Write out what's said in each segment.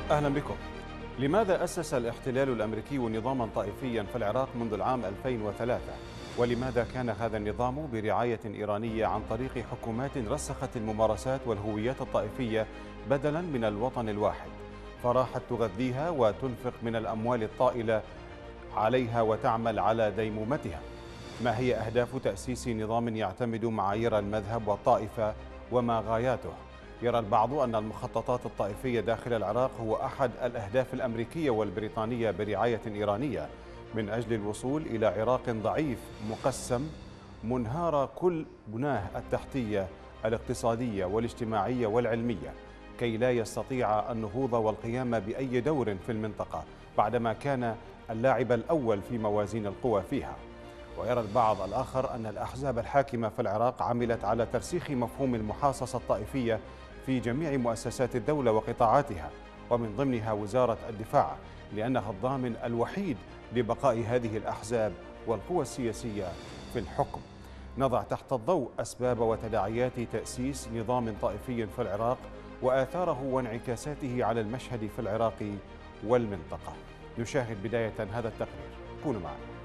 أهلا بكم. لماذا أسس الاحتلال الأمريكي نظاما طائفيا في العراق منذ العام 2003؟ ولماذا كان هذا النظام برعاية إيرانية عن طريق حكومات رسخت الممارسات والهويات الطائفية بدلا من الوطن الواحد، فراحت تغذيها وتنفق من الأموال الطائلة عليها وتعمل على ديمومتها؟ ما هي أهداف تأسيس نظام يعتمد معايير المذهب والطائفة وما غاياته؟ يرى البعض أن المخططات الطائفية داخل العراق هو أحد الأهداف الأمريكية والبريطانية برعاية إيرانية من أجل الوصول إلى عراق ضعيف مقسم منهار كل بناه التحتية الاقتصادية والاجتماعية والعلمية، كي لا يستطيع النهوض والقيام بأي دور في المنطقة بعدما كان اللاعب الأول في موازين القوى فيها. ويرى البعض الآخر أن الأحزاب الحاكمة في العراق عملت على ترسيخ مفهوم المحاصصة الطائفية في جميع مؤسسات الدولة وقطاعاتها، ومن ضمنها وزارة الدفاع، لأنها الضامن الوحيد لبقاء هذه الأحزاب والقوى السياسية في الحكم. نضع تحت الضوء أسباب وتداعيات تأسيس نظام طائفي في العراق وآثاره وانعكاساته على المشهد في العراق والمنطقة. نشاهد بداية هذا التقرير، كونوا معنا.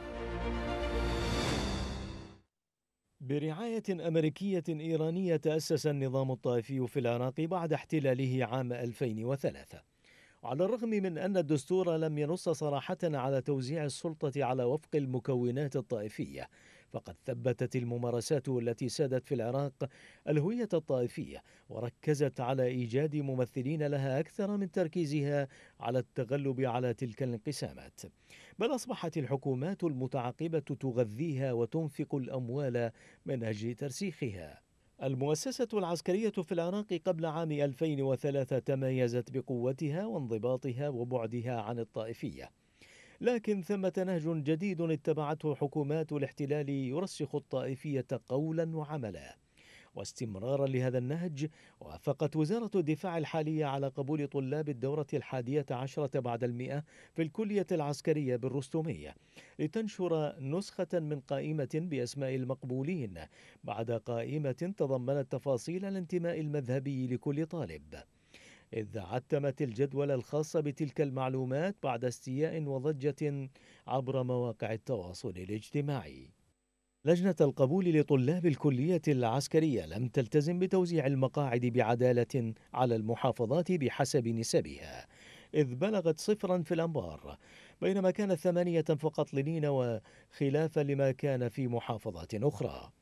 برعاية أمريكية إيرانية تأسس النظام الطائفي في العراق بعد احتلاله عام 2003. وعلى الرغم من أن الدستور لم ينص صراحة على توزيع السلطة على وفق المكونات الطائفية، فقد ثبتت الممارسات التي سادت في العراق الهوية الطائفية، وركزت على إيجاد ممثلين لها أكثر من تركيزها على التغلب على تلك الانقسامات. بل أصبحت الحكومات المتعاقبة تغذيها وتنفق الأموال من أجل ترسيخها. المؤسسة العسكرية في العراق قبل عام 2003 تميزت بقوتها وانضباطها وبعدها عن الطائفية، لكن ثمة نهج جديد اتبعته حكومات الاحتلال يرسخ الطائفية قولا وعملا. واستمرارا لهذا النهج، وافقت وزارة الدفاع الحالية على قبول طلاب الدورة 11 بعد 100 في الكلية العسكرية بالرستمية، لتنشر نسخة من قائمة بأسماء المقبولين بعد قائمة تضمنت تفاصيل الانتماء المذهبي لكل طالب، إذ عتمت الجدول الخاص بتلك المعلومات بعد استياء وضجة عبر مواقع التواصل الاجتماعي. لجنة القبول لطلاب الكلية العسكرية لم تلتزم بتوزيع المقاعد بعدالة على المحافظات بحسب نسبها، إذ بلغت 0 في الأنبار، بينما كانت 8 فقط لنينوى، خلافا لما كان في محافظات أخرى.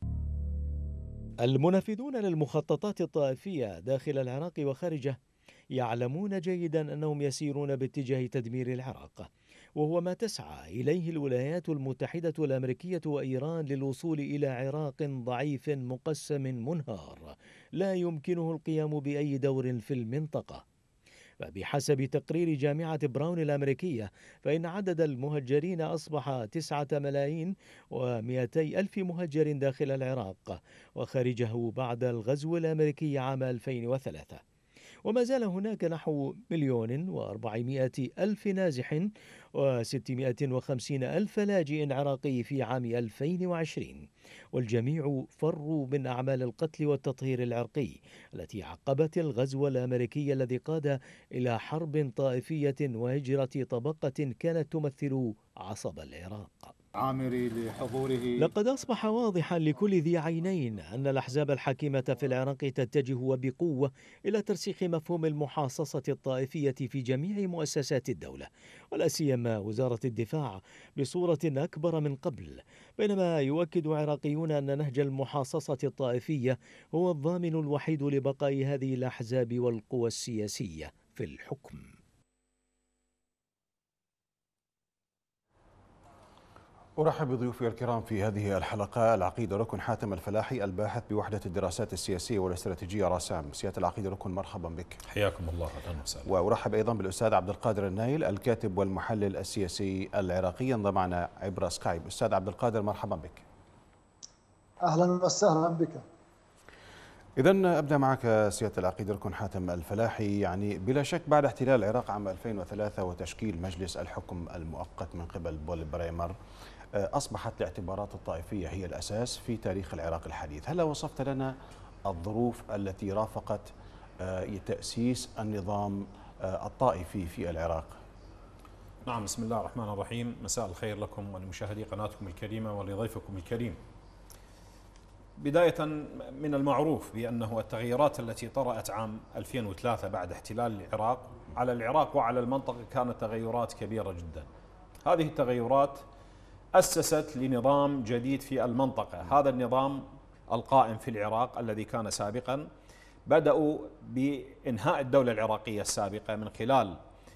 المنفذون للمخططات الطائفية داخل العراق وخارجه يعلمون جيدا أنهم يسيرون باتجاه تدمير العراق، وهو ما تسعى إليه الولايات المتحدة الأمريكية وإيران للوصول إلى عراق ضعيف مقسم منهار لا يمكنه القيام بأي دور في المنطقة. فبحسب تقرير جامعة براون الأمريكية، فإن عدد المهجرين أصبح 9,200,000 مهجر داخل العراق وخارجه بعد الغزو الأمريكي عام 2003، وما زال هناك نحو 1,400,000 نازح و650,000 لاجئ عراقي في عام 2020، والجميع فروا من أعمال القتل والتطهير العرقي التي عقبت الغزو الأمريكي الذي قاد إلى حرب طائفية وهجرة طبقة كانت تمثل عصب العراق. عامري لحضوره. لقد أصبح واضحا لكل ذي عينين أن الأحزاب الحاكمة في العراق تتجه وبقوة إلى ترسيخ مفهوم المحاصصة الطائفية في جميع مؤسسات الدولة، ولا سيما وزارة الدفاع بصورة أكبر من قبل، بينما يؤكد عراقيون أن نهج المحاصصة الطائفية هو الضامن الوحيد لبقاء هذه الأحزاب والقوى السياسية في الحكم. أرحب بضيوفي الكرام في هذه الحلقة، العقيد ركن حاتم الفلاحي الباحث بوحدة الدراسات السياسية والاستراتيجية راسام. سيادة العقيد ركن، مرحبا بك. حياكم الله، أهلا وسهلا. وأرحب أيضا بالأستاذ عبد القادر النايل الكاتب والمحلل السياسي العراقي، ينضم معنا عبر سكايب. أستاذ عبد القادر، مرحبا بك. أهلا وسهلا بك. إذا أبدأ معك سيادة العقيد ركن حاتم الفلاحي. يعني بلا شك بعد احتلال العراق عام 2003 وتشكيل مجلس الحكم المؤقت من قبل بول بريمر، أصبحت الاعتبارات الطائفية هي الأساس في تاريخ العراق الحديث. هل وصفت لنا الظروف التي رافقت تأسيس النظام الطائفي في العراق؟ نعم، بسم الله الرحمن الرحيم. مساء الخير لكم ولمشاهدي قناتكم الكريمة ولضيفكم الكريم. بداية، من المعروف بأنه التغييرات التي طرأت عام 2003 بعد احتلال العراق على العراق وعلى المنطقة كانت تغيرات كبيرة جدا. هذه التغيرات أسست لنظام جديد في المنطقة. هذا النظام القائم في العراق الذي كان سابقا بدأوا بإنهاء الدولة العراقية السابقة من خلال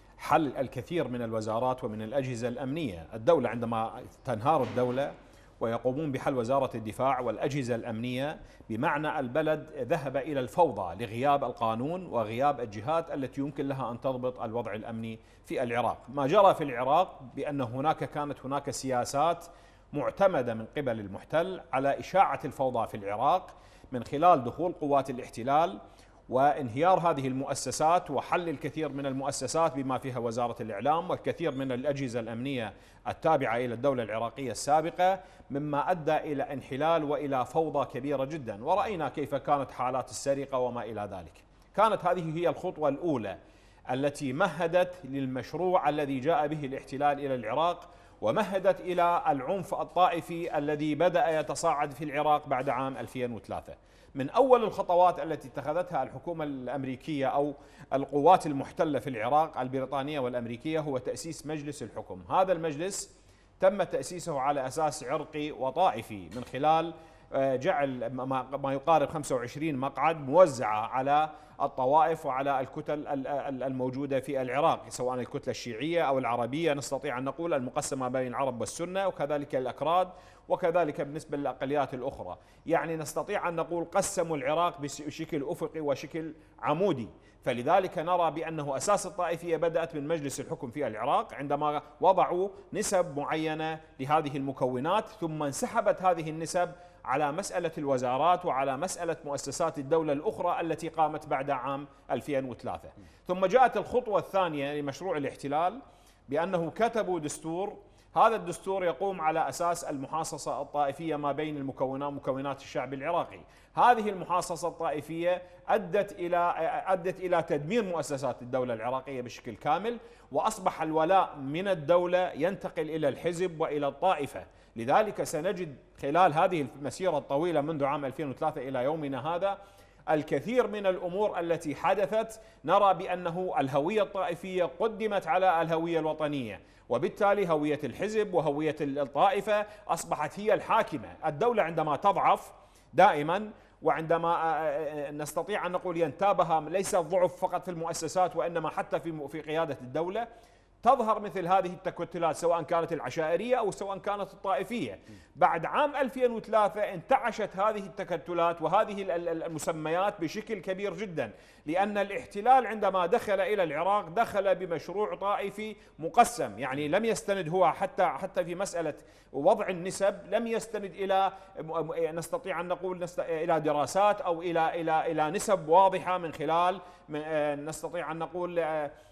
حل الكثير من الوزارات ومن الأجهزة الأمنية. الدولة عندما تنهار الدولة ويقومون بحل وزارة الدفاع والأجهزة الأمنية، بمعنى البلد ذهب إلى الفوضى لغياب القانون وغياب الجهات التي يمكن لها أن تضبط الوضع الأمني في العراق. ما جرى في العراق بأن كانت هناك سياسات معتمدة من قبل المحتل على إشاعة الفوضى في العراق من خلال دخول قوات الاحتلال وانهيار هذه المؤسسات وحل الكثير من المؤسسات بما فيها وزارة الإعلام والكثير من الأجهزة الأمنية التابعة إلى الدولة العراقية السابقة، مما أدى إلى انحلال وإلى فوضى كبيرة جدا. ورأينا كيف كانت حالات السرقة وما إلى ذلك. كانت هذه هي الخطوة الأولى التي مهدت للمشروع الذي جاء به الاحتلال إلى العراق، ومهدت إلى العنف الطائفي الذي بدأ يتصاعد في العراق بعد عام 2003. من أول الخطوات التي اتخذتها الحكومة الأمريكية أو القوات المحتلة في العراق البريطانية والأمريكية هو تأسيس مجلس الحكم. هذا المجلس تم تأسيسه على أساس عرقي وطائفي من خلال جعل ما يقارب 25 مقعد موزعة على الطوائف وعلى الكتل الموجودة في العراق، سواء الكتلة الشيعية أو العربية، نستطيع أن نقول المقسمة بين العرب والسنة، وكذلك الأكراد، وكذلك بالنسبة للأقليات الأخرى. يعني نستطيع أن نقول قسموا العراق بشكل أفقي وشكل عمودي. فلذلك نرى بأنه أساس الطائفية بدأت من مجلس الحكم في العراق عندما وضعوا نسب معينة لهذه المكونات، ثم انسحبت هذه النسب على مسألة الوزارات وعلى مسألة مؤسسات الدولة الأخرى التي قامت بعد عام 2003. ثم جاءت الخطوة الثانية لمشروع الاحتلال بأنه كتبوا دستور. هذا الدستور يقوم على أساس المحاصصة الطائفية ما بين مكونات الشعب العراقي. هذه المحاصصة الطائفية أدت إلى تدمير مؤسسات الدولة العراقية بشكل كامل، وأصبح الولاء من الدولة ينتقل إلى الحزب وإلى الطائفة. لذلك سنجد خلال هذه المسيرة الطويلة منذ عام 2003 إلى يومنا هذا الكثير من الأمور التي حدثت نرى بأنه الهوية الطائفية قدمت على الهوية الوطنية، وبالتالي هوية الحزب وهوية الطائفة أصبحت هي الحاكمة. الدولة عندما تضعف دائما، وعندما نستطيع أن نقول ينتابها ليس الضعف فقط في المؤسسات وإنما حتى في قيادة الدولة، تظهر مثل هذه التكتلات سواء كانت العشائرية أو سواء كانت الطائفية. بعد عام 2003 انتعشت هذه التكتلات وهذه المسميات بشكل كبير جدا، لأن الاحتلال عندما دخل إلى العراق دخل بمشروع طائفي مقسم. يعني لم يستند هو حتى في مسألة وضع النسب لم يستند إلى نستطيع أن نقول إلى دراسات أو إلى نسب واضحة من خلال نستطيع أن نقول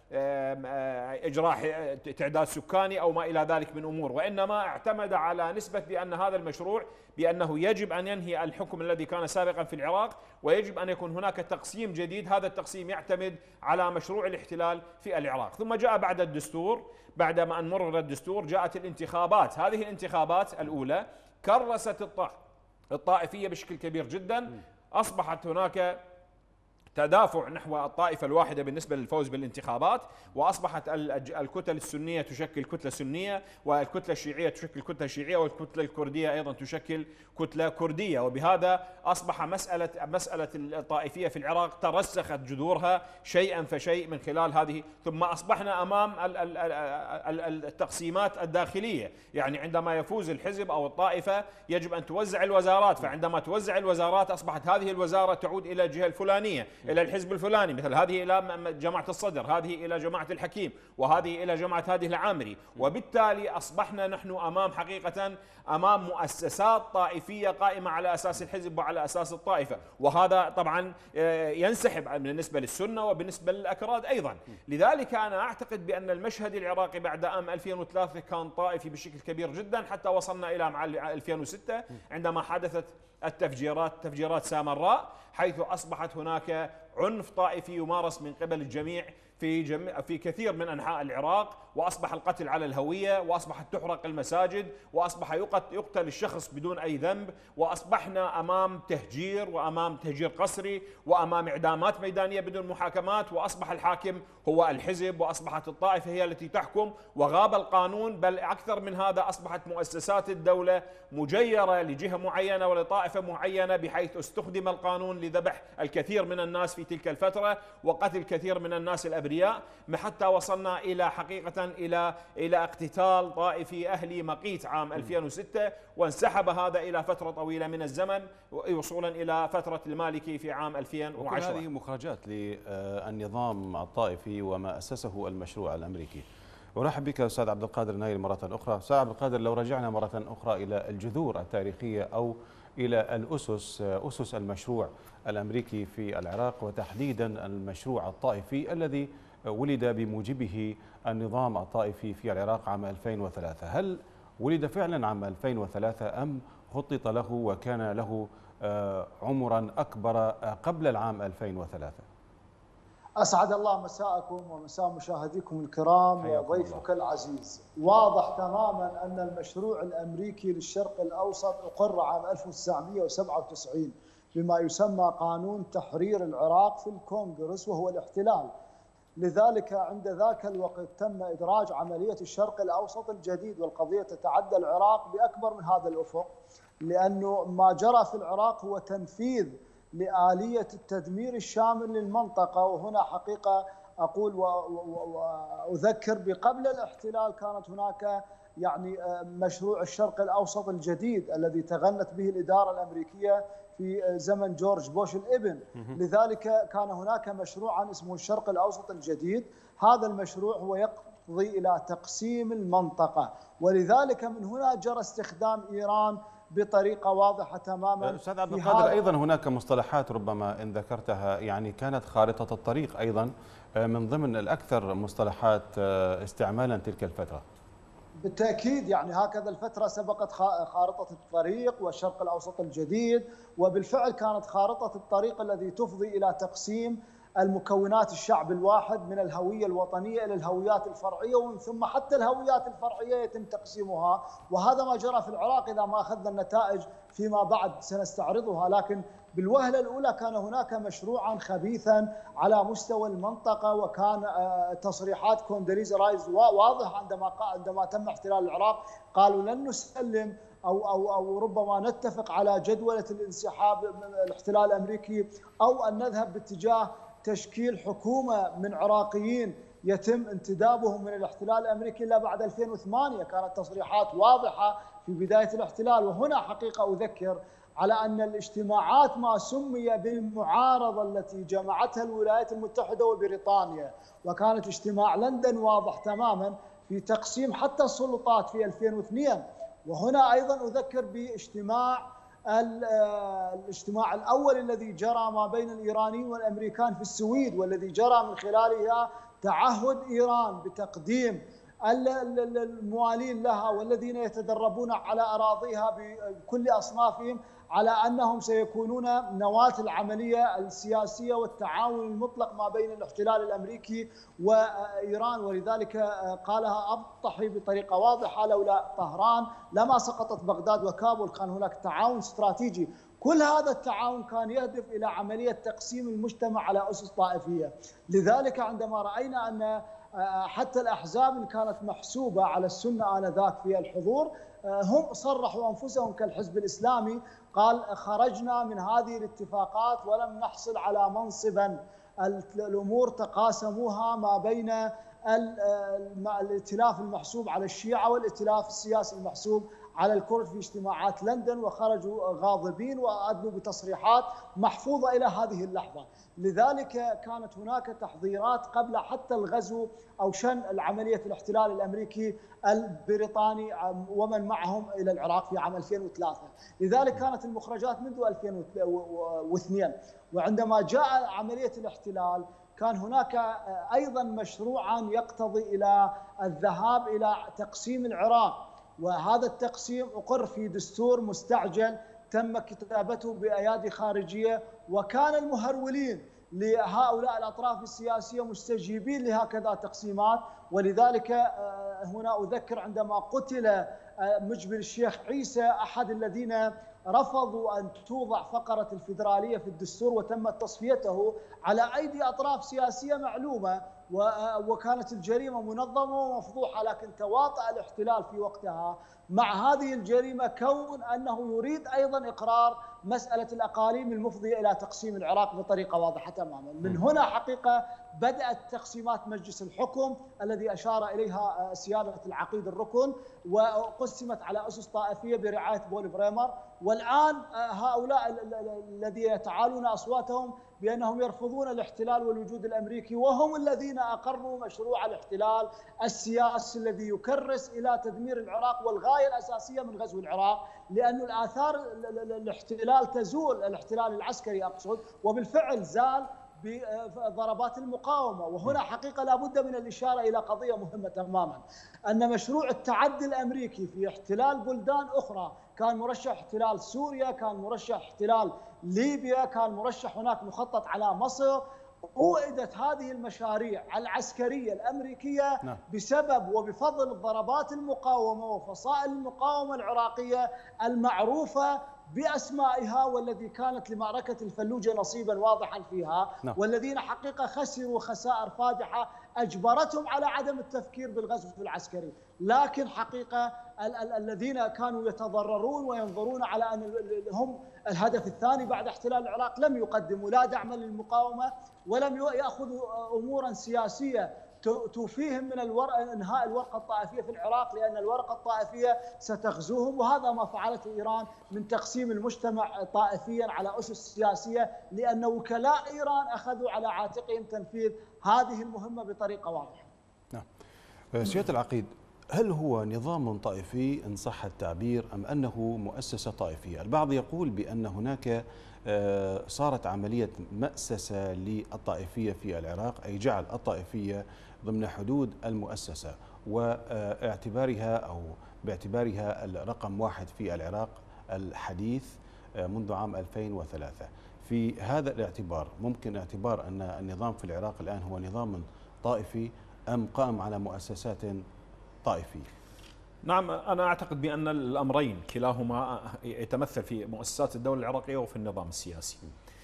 إجراء تعداد سكاني أو ما إلى ذلك من أمور، وإنما اعتمد على نسبة بأن هذا المشروع بأنه يجب أن ينهي الحكم الذي كان سابقا في العراق، ويجب أن يكون هناك تقسيم جديد. هذا التقسيم يعتمد على مشروع الاحتلال في العراق. ثم جاء بعد الدستور، بعدما أن مرر الدستور جاءت الانتخابات. هذه الانتخابات الأولى كرست الطائفية بشكل كبير جدا. أصبحت هناك تدافع نحو الطائفة الواحدة بالنسبة للفوز بالانتخابات، وأصبحت الكتل السنية تشكل كتلة سنية، والكتلة الشيعية تشكل كتلة شيعية، والكتلة الكردية أيضا تشكل كتلة كردية. وبهذا أصبح مسألة الطائفية في العراق ترسخت جذورها شيئا فشيء من خلال هذه. ثم أصبحنا أمام التقسيمات الداخلية. يعني عندما يفوز الحزب أو الطائفة يجب أن توزع الوزارات، فعندما توزع الوزارات أصبحت هذه الوزارة تعود إلى الجهة الفلانية، إلى الحزب الفلاني، مثل هذه إلى جماعة الصدر، هذه إلى جماعة الحكيم، وهذه إلى جماعة هذه العامري. وبالتالي أصبحنا نحن أمام مؤسسات طائفية قائمة على أساس الحزب وعلى أساس الطائفة، وهذا طبعا ينسحب بالنسبة للسنة وبالنسبة للأكراد أيضا. لذلك أنا أعتقد بأن المشهد العراقي بعد عام 2003 كان طائفي بشكل كبير جدا، حتى وصلنا إلى عام 2006 عندما حدثت تفجيرات سامراء، حيث أصبحت هناك عنف طائفي يمارس من قبل الجميع في كثير من أنحاء العراق، وأصبح القتل على الهوية، وأصبحت تحرق المساجد، وأصبح يقتل الشخص بدون أي ذنب، وأصبحنا أمام تهجير، وأمام تهجير قسري، وأمام إعدامات ميدانية بدون محاكمات، وأصبح الحاكم هو الحزب، وأصبحت الطائفة هي التي تحكم، وغاب القانون. بل أكثر من هذا، أصبحت مؤسسات الدولة مجيرة لجهة معينة ولطائفة معينة، بحيث استخدم القانون لذبح الكثير من الناس في تلك الفترة وقتل كثير من الناس الأبرياء، حتى وصلنا إلى حقيقة إلى اقتتال طائفي أهلي مقيت عام 2006، وانسحب هذا إلى فترة طويلة من الزمن، وصولا إلى فترة المالكي في عام 2010. وكل هذه مخرجات للنظام الطائفي وما أسسه المشروع الأمريكي. أرحب بك أستاذ عبد القادر نايل مرة أخرى. أستاذ عبد القادر، لو رجعنا مرة أخرى إلى الجذور التاريخية أو إلى أسس المشروع الأمريكي في العراق، وتحديدا المشروع الطائفي الذي ولد بموجبه النظام الطائفي في العراق عام 2003، هل ولد فعلا عام 2003 أم خطط له وكان له عمرا أكبر قبل العام 2003؟ أسعد الله مساءكم ومساء مشاهديكم الكرام وضيفك العزيز. واضح تماما أن المشروع الأمريكي للشرق الأوسط أقر عام 1997 بما يسمى قانون تحرير العراق في الكونغرس وهو الاحتلال. لذلك عند ذاك الوقت تم إدراج عملية الشرق الأوسط الجديد، والقضية تتعدى العراق بأكبر من هذا الأفق، لأنه ما جرى في العراق هو تنفيذ لآلية التدمير الشامل للمنطقة. وهنا حقيقة أقول وأذكر بقبل الاحتلال كانت هناك مشروع الشرق الأوسط الجديد الذي تغنت به الإدارة الأمريكية في زمن جورج بوش الابن. لذلك كان هناك مشروعا اسمه الشرق الأوسط الجديد. هذا المشروع هو يقضي إلى تقسيم المنطقة، ولذلك من هنا جرى استخدام إيران بطريقة واضحة تماما. أستاذ عبد القادر، أيضا هناك مصطلحات ربما إن ذكرتها كانت خارطة الطريق أيضا من ضمن الأكثر مصطلحات استعمالا تلك الفترة. بالتأكيد هكذا الفترة سبقت خارطة الطريق والشرق الأوسط الجديد، وبالفعل كانت خارطة الطريق الذي تفضي إلى تقسيم المكونات الشعب الواحد من الهوية الوطنية إلى الهويات الفرعية، ومن ثم حتى الهويات الفرعية يتم تقسيمها. وهذا ما جرى في العراق إذا ما أخذنا النتائج فيما بعد سنستعرضها. لكن بالوهلة الأولى كان هناك مشروعا خبيثا على مستوى المنطقة، وكان تصريحات كوندريزا رايز واضحة عندما تم احتلال العراق. قالوا لن نسلم أو ربما نتفق على جدولة الانسحاب من الاحتلال الأمريكي، أو أن نذهب باتجاه تشكيل حكومة من عراقيين يتم انتدابهم من الاحتلال الأمريكي إلا بعد 2008. كانت تصريحات واضحة في بداية الاحتلال. وهنا حقيقة أذكر على أن الاجتماعات ما سمي بالمعارضة التي جمعتها الولايات المتحدة وبريطانيا، وكانت اجتماع لندن واضح تماما في تقسيم حتى السلطات في 2002. وهنا أيضا أذكر باجتماع الاجتماع الأول الذي جرى ما بين الإيرانيين والأمريكان في السويد، والذي جرى من خلالها تعهد إيران بتقديم الموالين لها والذين يتدربون على أراضيها بكل أصنافهم على أنهم سيكونون نواة العملية السياسية والتعاون المطلق ما بين الاحتلال الأمريكي وإيران. ولذلك قالها أبطحي بطريقة واضحة: لولا طهران لما سقطت بغداد وكابول. كان هناك تعاون استراتيجي. كل هذا التعاون كان يهدف إلى عملية تقسيم المجتمع على أسس طائفية. لذلك عندما رأينا أن حتى الأحزاب اللي كانت محسوبة على السنة آنذاك في الحضور هم صرحوا أنفسهم كالحزب الإسلامي، قال خرجنا من هذه الاتفاقات ولم نحصل على منصبا. الأمور تقاسموها ما بين الائتلاف المحسوب على الشيعة والائتلاف السياسي المحسوب على الكرد في اجتماعات لندن، وخرجوا غاضبين وأدلوا بتصريحات محفوظة إلى هذه اللحظة. لذلك كانت هناك تحضيرات قبل حتى الغزو أو شن العملية الاحتلال الأمريكي البريطاني ومن معهم إلى العراق في عام 2003. لذلك كانت المخرجات منذ 2002. وعندما جاء عملية الاحتلال كان هناك أيضا مشروعا يقتضي إلى الذهاب إلى تقسيم العراق، وهذا التقسيم أقر في دستور مستعجل تم كتابته بأيادي خارجية. وكان المهرولين لهؤلاء الأطراف السياسية مستجيبين لهكذا تقسيمات. ولذلك هنا أذكر عندما قتل مجبر الشيخ عيسى أحد الذين رفضوا أن توضع فقرة الفيدرالية في الدستور وتمت تصفيته على أيدي أطراف سياسية معلومة، وكانت الجريمة منظمة ومفضوحة، لكن تواطأ الاحتلال في وقتها مع هذه الجريمة كون أنه يريد أيضا إقرار مسألة الأقاليم المفضية إلى تقسيم العراق بطريقة واضحة تماما. من هنا حقيقة بدأت تقسيمات مجلس الحكم الذي أشار إليها سيادة العقيد الركن، وقسمت على أسس طائفية برعاية بول بريمر. والآن هؤلاء الذين يتعالون أصواتهم بأنهم يرفضون الاحتلال والوجود الأمريكي، وهم الذين أقروا مشروع الاحتلال السياسي الذي يكرس إلى تدمير العراق، والغاية الأساسية من غزو العراق لأن الآثار الاحتلال تزول، الاحتلال العسكري أقصد، وبالفعل زال بضربات المقاومة. وهنا حقيقة لابد من الإشارة إلى قضية مهمة تماما، أن مشروع التعدي الأمريكي في احتلال بلدان أخرى، كان مرشح احتلال سوريا، كان مرشح احتلال ليبيا، كان مرشح هناك مخطط على مصر، أوئدت هذه المشاريع العسكرية الأمريكية بسبب وبفضل ضربات المقاومة وفصائل المقاومة العراقية المعروفة بأسمائها، والذي كانت لمعركة الفلوجة نصيبا واضحا فيها، والذين حقيقة خسروا خسائر فادحة أجبرتهم على عدم التفكير بالغزو العسكري. لكن حقيقة الذين كانوا يتضررون وينظرون على أن هم الهدف الثاني بعد احتلال العراق لم يقدموا لا دعما للمقاومة ولم يأخذوا أمورا سياسية توفيهم من انهاء الورقه الطائفيه في العراق، لان الورقه الطائفيه ستغزوهم، وهذا ما فعلته ايران من تقسيم المجتمع طائفيا على اسس سياسيه، لان وكلاء ايران اخذوا على عاتقهم تنفيذ هذه المهمه بطريقه واضحه. نعم. سيادة العقيد، هل هو نظام طائفي إن صح التعبير أم أنه مؤسسة طائفية؟ البعض يقول بأن هناك صارت عملية مأسسة للطائفية في العراق، أي جعل الطائفية ضمن حدود المؤسسة واعتبارها أو باعتبارها الرقم واحد في العراق الحديث منذ عام 2003. في هذا الاعتبار ممكن اعتبار أن النظام في العراق الآن هو نظام طائفي أم قائم على مؤسسات طائفية؟ نعم، أنا أعتقد بأن الأمرين كلاهما يتمثل في مؤسسات الدولة العراقية وفي النظام السياسي.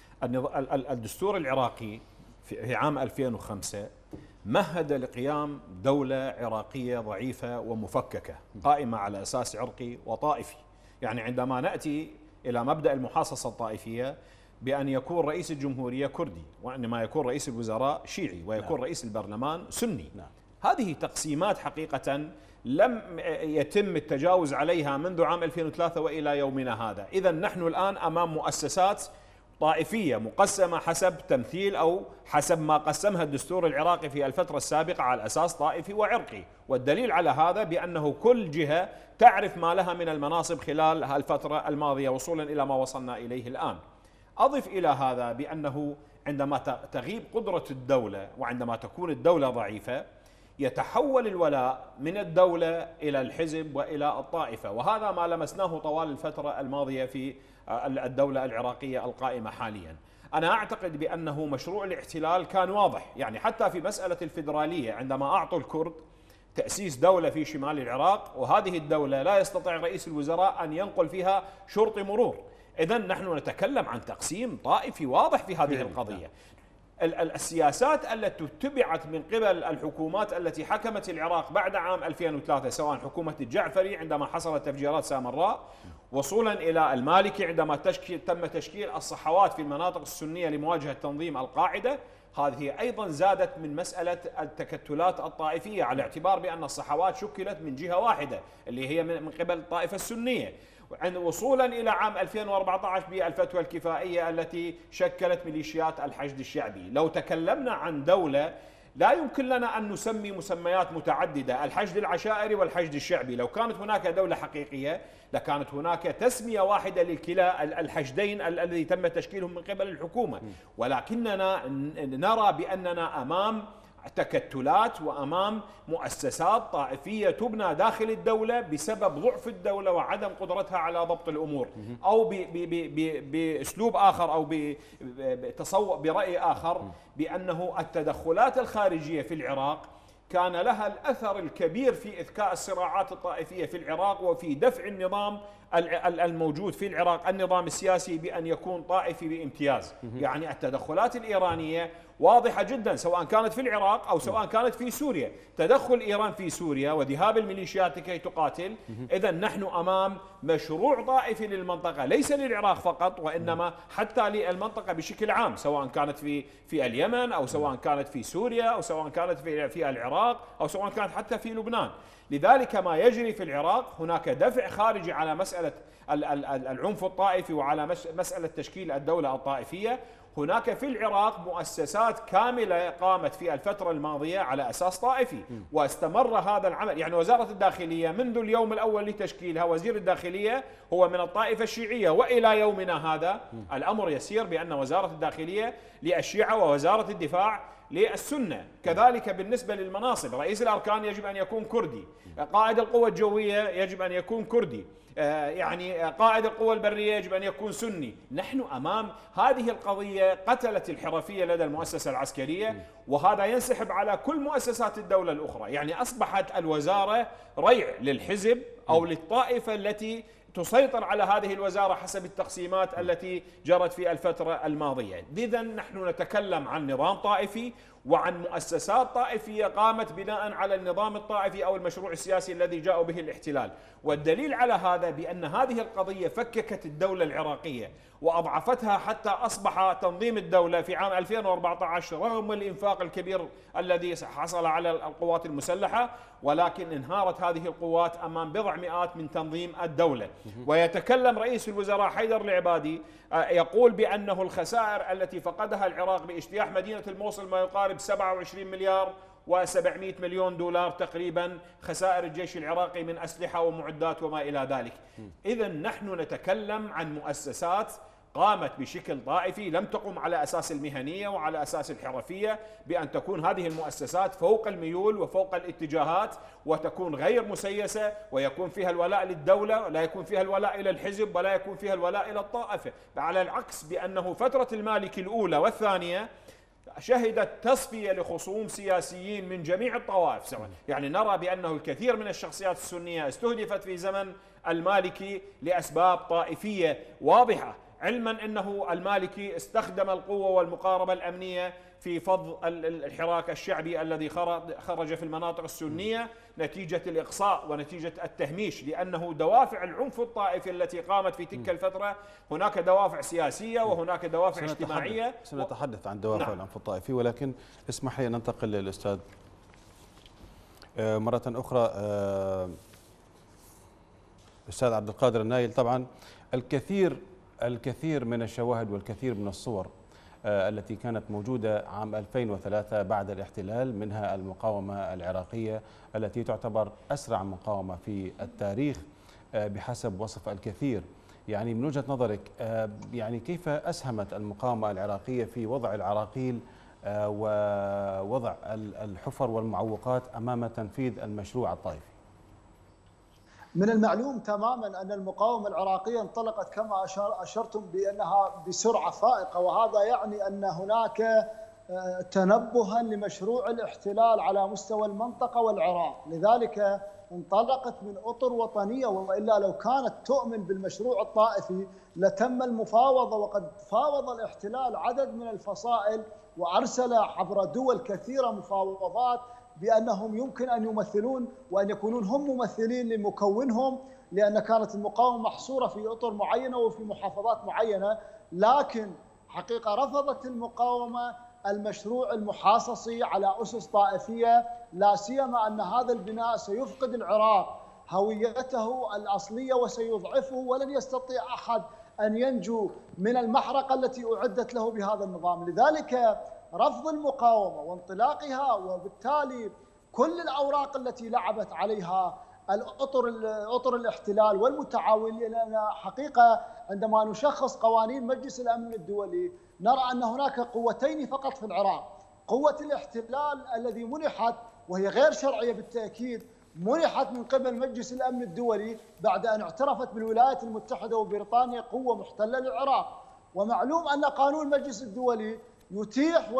الدستور العراقي في عام 2005 مهد لقيام دولة عراقية ضعيفة ومفككة قائمة على أساس عرقي وطائفي. يعني عندما نأتي إلى مبدأ المحاصصة الطائفية بأن يكون رئيس الجمهورية كردي، وإنما يكون رئيس الوزراء شيعي، ويكون رئيس البرلمان سني. هذه تقسيمات حقيقة لم يتم التجاوز عليها منذ عام 2003 وإلى يومنا هذا. إذن نحن الآن أمام مؤسسات طائفية مقسمة حسب تمثيل أو حسب ما قسمها الدستور العراقي في الفترة السابقة على أساس طائفي وعرقي. والدليل على هذا بأنه كل جهة تعرف ما لها من المناصب خلال الفترة الماضية وصولا إلى ما وصلنا إليه الآن. أضف إلى هذا بأنه عندما تغيب قدرة الدولة وعندما تكون الدولة ضعيفة يتحول الولاء من الدولة إلى الحزب وإلى الطائفة، وهذا ما لمسناه طوال الفترة الماضية في الدولة العراقية القائمة حاليا. أنا أعتقد بأنه مشروع الاحتلال كان واضح، يعني حتى في مسألة الفيدرالية عندما أعطوا الكرد تأسيس دولة في شمال العراق، وهذه الدولة لا يستطيع رئيس الوزراء أن ينقل فيها شرطي مرور. إذن نحن نتكلم عن تقسيم طائفي واضح في هذه القضية. السياسات التي اتبعت من قبل الحكومات التي حكمت العراق بعد عام 2003، سواء حكومة الجعفري عندما حصلت تفجيرات سامراء، وصولا إلى المالكي عندما تم تشكيل الصحوات في المناطق السنية لمواجهة تنظيم القاعدة، هذه أيضا زادت من مسألة التكتلات الطائفية، على اعتبار بأن الصحوات شكلت من جهة واحدة اللي هي من قبل الطائفة السنية، وصولا إلى عام 2014 بالفتوى الكفائية التي شكلت ميليشيات الحشد الشعبي. لو تكلمنا عن دولة لا يمكن لنا أن نسمي مسميات متعددة، الحشد العشائري والحشد الشعبي. لو كانت هناك دولة حقيقية لكانت هناك تسمية واحدة للكلا الحشدين الذي تم تشكيلهم من قبل الحكومة، ولكننا نرى بأننا أمام تكتلات وأمام مؤسسات طائفية تبنى داخل الدولة بسبب ضعف الدولة وعدم قدرتها على ضبط الأمور، أو بأسلوب آخر أو بتصور برأي آخر بأنه التدخلات الخارجية في العراق كان لها الأثر الكبير في إذكاء الصراعات الطائفية في العراق وفي دفع النظام الموجود في العراق، النظام السياسي، بأن يكون طائفي بامتياز. يعني التدخلات الإيرانية واضحة جدا سواء كانت في العراق أو سواء كانت في سوريا. تدخل إيران في سوريا وذهاب الميليشيات لكي تقاتل، إذا نحن أمام مشروع طائفي للمنطقة، ليس للعراق فقط وإنما حتى للمنطقة بشكل عام، سواء كانت في اليمن أو سواء كانت في سوريا أو سواء كانت في العراق أو سواء كانت حتى في لبنان. لذلك ما يجري في العراق هناك دفع خارجي على مسألة العنف الطائفي وعلى مسألة تشكيل الدولة الطائفية. هناك في العراق مؤسسات كاملة قامت في الفترة الماضية على أساس طائفي واستمر هذا العمل. يعني وزارة الداخلية منذ اليوم الأول لتشكيلها وزير الداخلية هو من الطائفة الشيعية، وإلى يومنا هذا الأمر يسير بأن وزارة الداخلية للشيعة ووزارة الدفاع للسنة. كذلك بالنسبة للمناصب، رئيس الأركان يجب أن يكون كردي، قائد القوى الجوية يجب أن يكون كردي، يعني قائد القوى البرية يجب أن يكون سني. نحن أمام هذه القضية قتلت الحرفية لدى المؤسسة العسكرية، وهذا ينسحب على كل مؤسسات الدولة الأخرى. يعني أصبحت الوزارة ريع للحزب أو للطائفة التي تسيطر على هذه الوزارة حسب التقسيمات التي جرت في الفترة الماضية. لذا نحن نتكلم عن نظام طائفي وعن مؤسسات طائفية قامت بناء على النظام الطائفي أو المشروع السياسي الذي جاء به الاحتلال. والدليل على هذا بأن هذه القضية فككت الدولة العراقية وأضعفتها حتى أصبح تنظيم الدولة في عام 2014 رغم الإنفاق الكبير الذي حصل على القوات المسلحة، ولكن انهارت هذه القوات أمام بضع مئات من تنظيم الدولة. ويتكلم رئيس الوزراء حيدر العبادي يقول بأنه الخسائر التي فقدها العراق باجتياح مدينة الموصل ما يقارب 27 مليار و700 مليون دولار تقريبا خسائر الجيش العراقي من أسلحة ومعدات وما إلى ذلك. إذا نحن نتكلم عن مؤسسات قامت بشكل طائفي، لم تقم على أساس المهنية وعلى أساس الحرفية، بأن تكون هذه المؤسسات فوق الميول وفوق الاتجاهات وتكون غير مسيسة، ويكون فيها الولاء للدولة ولا يكون فيها الولاء إلى الحزب ولا يكون فيها الولاء إلى الطائفة. على العكس بأنه فترة المالكي الأولى والثانية شهدت تصفية لخصوم سياسيين من جميع الطوائف سواء. يعني نرى بأنه الكثير من الشخصيات السنية استهدفت في زمن المالكي لأسباب طائفية واضحة، علما أنه المالكي استخدم القوة والمقاربة الأمنية في فض الحراك الشعبي الذي خرج في المناطق السنية نتيجة الإقصاء ونتيجة التهميش، لأنه دوافع العنف الطائفي التي قامت في تلك الفترة هناك دوافع سياسية وهناك دوافع اجتماعية. سنتحدث عن دوافع العنف الطائفي، ولكن اسمح لي أن ننتقل للأستاذ مرة أخرى. أستاذ عبد القادر النايل، طبعا الكثير من الشواهد والكثير من الصور التي كانت موجودة عام 2003 بعد الاحتلال، منها المقاومة العراقية التي تعتبر أسرع مقاومة في التاريخ بحسب وصف الكثير. يعني من وجهة نظرك يعني كيف أسهمت المقاومة العراقية في وضع العراقيل ووضع الحفر والمعوقات أمام تنفيذ المشروع الطائفي؟ من المعلوم تماما أن المقاومة العراقية انطلقت كما أشرتم بأنها بسرعة فائقة، وهذا يعني أن هناك تنبها لمشروع الاحتلال على مستوى المنطقة والعراق. لذلك انطلقت من أطر وطنية، وإلا لو كانت تؤمن بالمشروع الطائفي لتم المفاوضة. وقد فاوض الاحتلال عدد من الفصائل وأرسل عبر دول كثيرة مفاوضات بأنهم يمكن أن يمثلون وأن يكونون هم ممثلين لمكونهم، لأن كانت المقاومة محصورة في أطر معينة وفي محافظات معينة. لكن حقيقة رفضت المقاومة المشروع المحاصصي على أسس طائفية، لا سيما أن هذا البناء سيفقد العراق هويته الأصلية وسيضعفه، ولن يستطيع أحد أن ينجو من المحرقة التي أعدت له بهذا النظام. لذلك رفض المقاومة وانطلاقها، وبالتالي كل الأوراق التي لعبت عليها أطر الاحتلال والمتعاونين. لأن حقيقة عندما نشخص قوانين مجلس الأمن الدولي نرى أن هناك قوتين فقط في العراق، قوة الاحتلال الذي منحت وهي غير شرعية بالتأكيد، منحت من قبل مجلس الأمن الدولي بعد أن اعترفت بالولايات المتحدة وبريطانيا قوة محتلة للعراق. ومعلوم أن قانون المجلس الدولي يتيح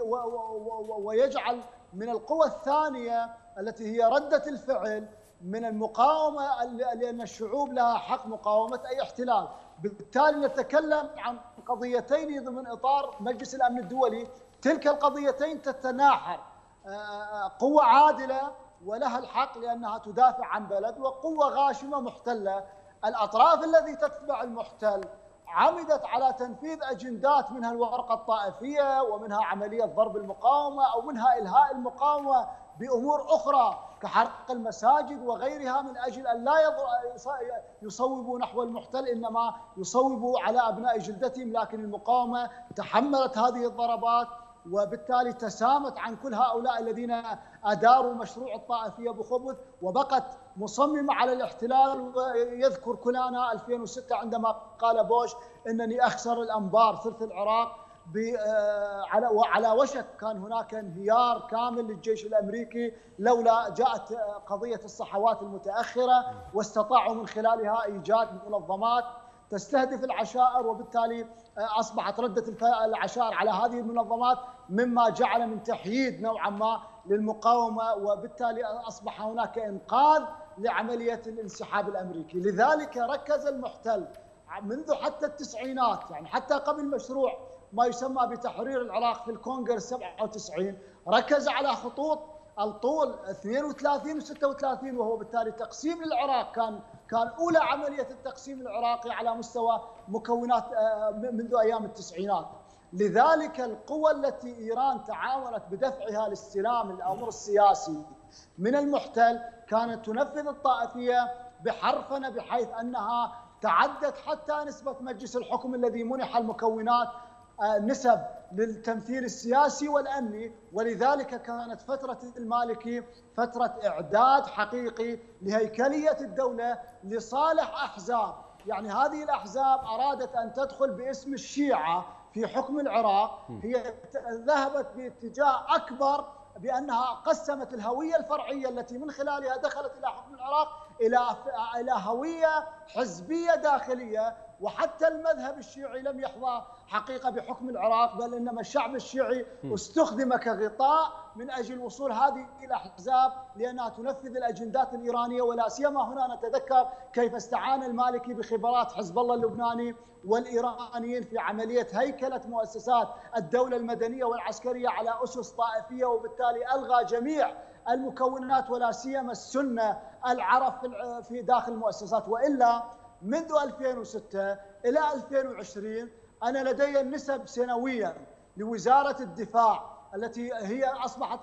ويجعل من القوى الثانية التي هي ردة الفعل من المقاومة، لأن الشعوب لها حق مقاومة أي احتلال. بالتالي نتكلم عن قضيتين ضمن إطار مجلس الأمن الدولي، تلك القضيتين تتناحر، قوة عادلة ولها الحق لأنها تدافع عن بلد، وقوة غاشمة محتلة. الأطراف التي تتبع المحتل عمدت على تنفيذ أجندات، منها الورقة الطائفية ومنها عملية ضرب المقاومة أو منها إلهاء المقاومة بأمور أخرى كحرق المساجد وغيرها، من أجل أن لا يصوبوا نحو المحتل، إنما يصوبوا على أبناء جلدتهم. لكن المقاومة تحملت هذه الضربات وبالتالي تسامت عن كل هؤلاء الذين أداروا مشروع الطائفية بخبث، وبقت مصممة على الاحتلال. يذكر كولانا 2006 عندما قال بوش إنني أخسر الأنبار ثلث العراق، وعلى وشك كان هناك انهيار كامل للجيش الأمريكي لولا جاءت قضية الصحوات المتأخرة، واستطاعوا من خلالها إيجاد منظمات تستهدف العشائر، وبالتالي أصبحت ردة العشائر على هذه المنظمات مما جعل من تحييد نوعا ما للمقاومة، وبالتالي أصبح هناك إنقاذ لعملية الانسحاب الأمريكي. لذلك ركز المحتل منذ حتى التسعينات، يعني حتى قبل مشروع ما يسمى بتحرير العراق في الكونغرس 97، ركز على خطوط الطول 32 و 36، وهو بالتالي تقسيم للعراق كان أولى عملية التقسيم العراقي على مستوى مكونات منذ أيام التسعينات. لذلك القوى التي إيران تعاونت بدفعها لاستلام الأمر السياسي من المحتل كانت تنفذ الطائفية بحرفنة، بحيث أنها تعدت حتى نسبة مجلس الحكم الذي منح المكونات نسب للتمثيل السياسي والأمني. ولذلك كانت فترة المالكي فترة إعداد حقيقي لهيكلية الدولة لصالح أحزاب، يعني هذه الأحزاب أرادت أن تدخل باسم الشيعة في حكم العراق، هي ذهبت باتجاه أكبر بأنها قسمت الهوية الفرعية التي من خلالها دخلت إلى حكم العراق إلى هوية حزبية داخلية. وحتى المذهب الشيعي لم يحظى حقيقة بحكم العراق، بل إنما الشعب الشيعي استخدم كغطاء من أجل وصول هذه الأحزاب لأنها تنفذ الأجندات الإيرانية. ولا سيما هنا نتذكر كيف استعان المالكي بخبرات حزب الله اللبناني والإيرانيين في عملية هيكلة مؤسسات الدولة المدنية والعسكرية على أسس طائفية، وبالتالي ألغى جميع المكونات ولا سيما السنة العرب في داخل المؤسسات. وإلا منذ 2006 إلى 2020 أنا لدي النسب سنويا لوزارة الدفاع التي هي أصبحت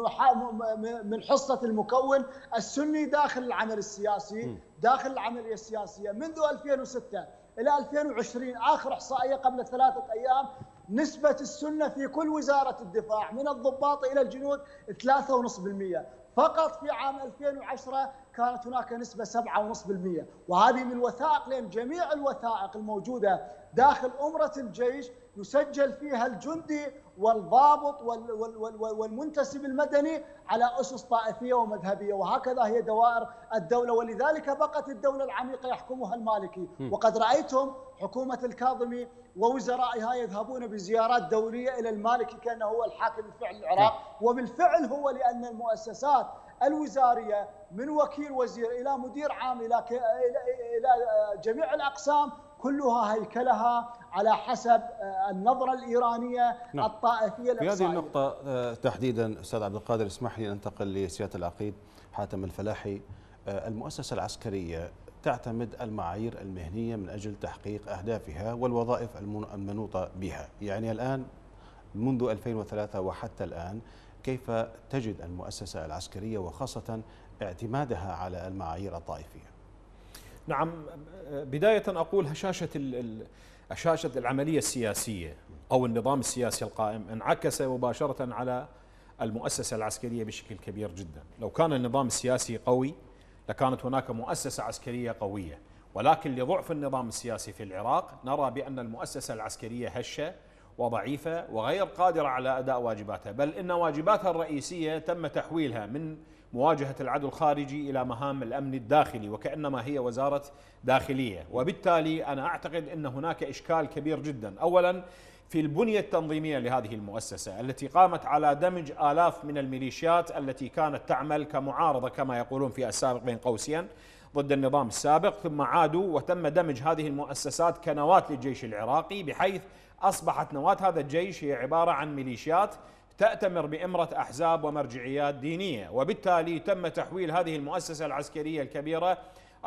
من حصة المكون السني داخل العمل السياسي، داخل العملية السياسية. منذ 2006 إلى 2020 آخر إحصائية قبل 3 أيام، نسبة السنة في كل وزارة الدفاع من الضباط إلى الجنود 3.5%. فقط في عام 2010 كانت هناك نسبة 7.5%. وهذه من الوثائق، لأن جميع الوثائق الموجودة داخل أمرة الجيش يسجل فيها الجندي والضابط والمنتسب المدني على أسس طائفية ومذهبية، وهكذا هي دوائر الدولة. ولذلك بقت الدولة العميقة يحكمها المالكي. وقد رأيتم حكومة الكاظمي ووزرائها يذهبون بزيارات دولية إلى المالكي كأنه هو الحاكم الفعلي للعراق، وبالفعل هو، لأن المؤسسات الوزارية من وكيل وزير إلى مدير عام إلى جميع الأقسام كلها هيكلها على حسب النظرة الإيرانية الطائفية الإقصائية. في هذه النقطة تحديدا أستاذ عبد القادر اسمح لي أن أنتقل لسيادة العقيد حاتم الفلاحي. المؤسسة العسكرية تعتمد المعايير المهنية من أجل تحقيق أهدافها والوظائف المنوطة بها، يعني الآن منذ 2003 وحتى الآن كيف تجد المؤسسة العسكرية وخاصة اعتمادها على المعايير الطائفية؟ نعم، بداية أقول هشاشة العملية السياسية أو النظام السياسي القائم انعكس مباشرة على المؤسسة العسكرية بشكل كبير جدا. لو كان النظام السياسي قوي لكانت هناك مؤسسة عسكرية قوية، ولكن لضعف النظام السياسي في العراق نرى بأن المؤسسة العسكرية هشة وضعيفة وغير قادرة على أداء واجباتها، بل إن واجباتها الرئيسية تم تحويلها من مواجهة العدو الخارجي إلى مهام الأمن الداخلي، وكأنما هي وزارة داخلية. وبالتالي أنا أعتقد أن هناك إشكال كبير جدا، أولا في البنية التنظيمية لهذه المؤسسة التي قامت على دمج آلاف من الميليشيات التي كانت تعمل كمعارضة كما يقولون في السابق بين قوسين ضد النظام السابق، ثم عادوا وتم دمج هذه المؤسسات كنواة للجيش العراقي، بحيث أصبحت نواة هذا الجيش هي عبارة عن ميليشيات تأتمر بإمرة أحزاب ومرجعيات دينية. وبالتالي تم تحويل هذه المؤسسة العسكرية الكبيرة